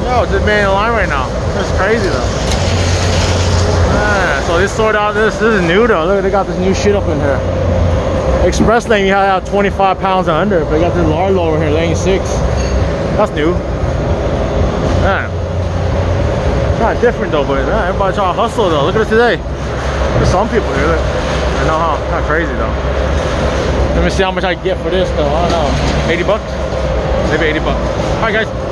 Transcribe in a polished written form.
Yo, just being in line right now. That's crazy though. Man, so they sort out this is new though. Look, they got this new shit up in here. Express lane, you have 25 pounds and under, but you got this large over here, lane 6. That's new. Man. Kind of different though, but man, everybody's trying to hustle though. Look at it today. There's some people here. Look. I know how. Kind of crazy though. Let me see how much I can get for this though. I don't know. 80 bucks? Maybe 80 bucks. Alright guys.